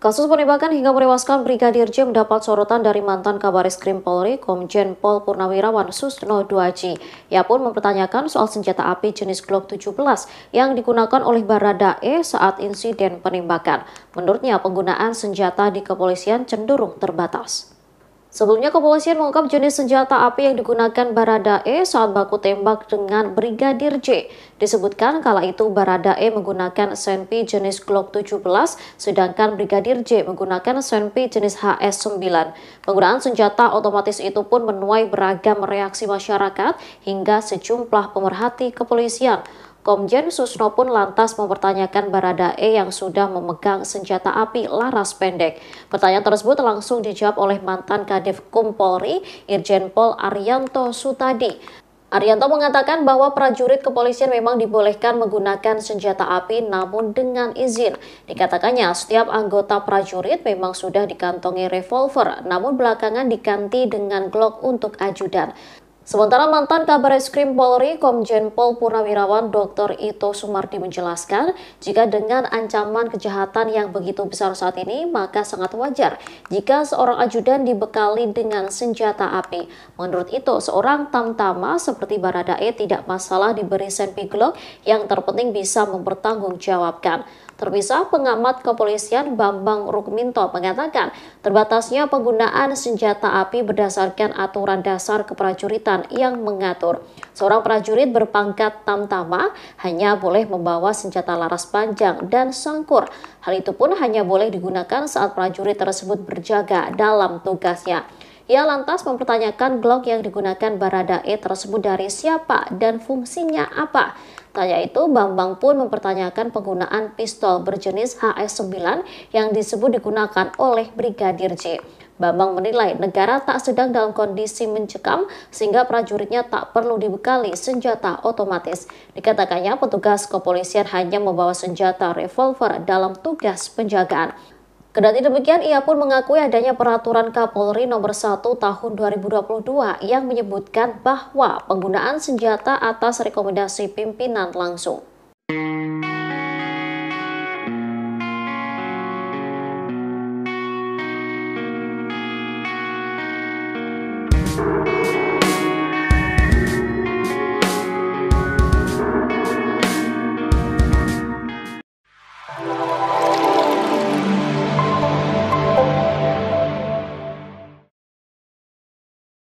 Kasus penembakan hingga menewaskan Brigadir J mendapat sorotan dari mantan Kabaris Polri, Komjen Pol Purnawirawan Susno Duaji. Ia pun mempertanyakan soal senjata api jenis Glock 17 yang digunakan oleh Baradae saat insiden penembakan. Menurutnya, penggunaan senjata di kepolisian cenderung terbatas. Sebelumnya, kepolisian mengungkap jenis senjata api yang digunakan Baradae saat baku tembak dengan Brigadir J. Disebutkan kala itu Baradae menggunakan senpi jenis Glock 17, sedangkan Brigadir J menggunakan senpi jenis HS-9. Penggunaan senjata otomatis itu pun menuai beragam reaksi masyarakat hingga sejumlah pemerhati kepolisian. Komjen Susno pun lantas mempertanyakan Baradae yang sudah memegang senjata api laras pendek. Pertanyaan tersebut langsung dijawab oleh mantan Kadifkum Polri, Irjen Pol Arianto Sutadi. Arianto mengatakan bahwa prajurit kepolisian memang dibolehkan menggunakan senjata api namun dengan izin. Dikatakannya setiap anggota prajurit memang sudah dikantongi revolver, namun belakangan diganti dengan Glock untuk ajudan. Sementara mantan Kabareskrim Polri, Komjen Pol Purnawirawan Dr. Ito Sumardi menjelaskan, jika dengan ancaman kejahatan yang begitu besar saat ini, maka sangat wajar jika seorang ajudan dibekali dengan senjata api. Menurut Ito, seorang tamtama seperti Baradae tidak masalah diberi senpi Glock, yang terpenting bisa mempertanggungjawabkan. Terpisah, pengamat kepolisian Bambang Rukminto mengatakan terbatasnya penggunaan senjata api berdasarkan aturan dasar keprajuritan yang mengatur seorang prajurit berpangkat tamtama hanya boleh membawa senjata laras panjang dan sangkur. Hal itu pun hanya boleh digunakan saat prajurit tersebut berjaga dalam tugasnya. Ia lantas mempertanyakan Glock yang digunakan Baradae tersebut dari siapa dan fungsinya apa. Tanya itu, Bambang pun mempertanyakan penggunaan pistol berjenis HS-9 yang disebut digunakan oleh Brigadir J. Bambang menilai negara tak sedang dalam kondisi mencekam sehingga prajuritnya tak perlu dibekali senjata otomatis. Dikatakannya petugas kepolisian hanya membawa senjata revolver dalam tugas penjagaan. Kendati demikian, ia pun mengakui adanya peraturan Kapolri nomor 1 tahun 2022 yang menyebutkan bahwa penggunaan senjata atas rekomendasi pimpinan langsung.